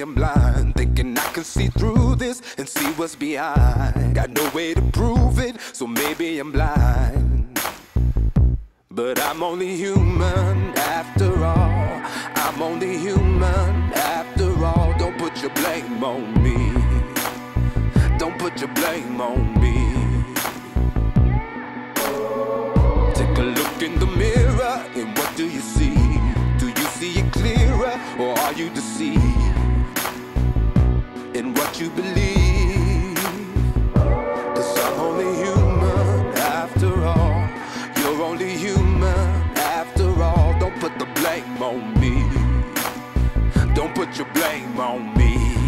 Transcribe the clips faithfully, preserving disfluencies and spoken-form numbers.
I'm blind, thinking I can see through this and see what's behind. Got no way to prove it, so maybe I'm blind. But I'm only human after all. I'm only human after all. Don't put your blame on me. Don't put your blame on me. Take a look in the mirror, and what do you see? Do you see it clearer, or are you deceived in what you believe? 'Cause I'm only human after all. You're only human after all. Don't put the blame on me. Don't put your blame on me.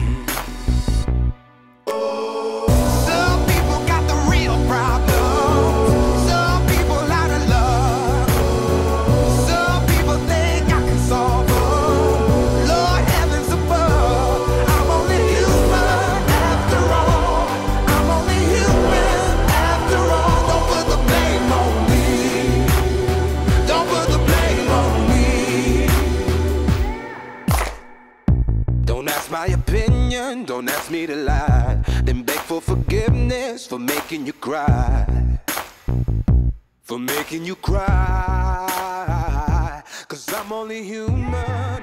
Some people got the real problems. Some people out of love. Some people think I can solve them. Lord heavens above, I'm only human after all. I'm only human after all. Don't put the blame on me. Don't put the blame on me. Don't ask my opinion, don't ask me to lie. Then beg for forgiveness for making you cry. For making you cry. 'Cause I'm only human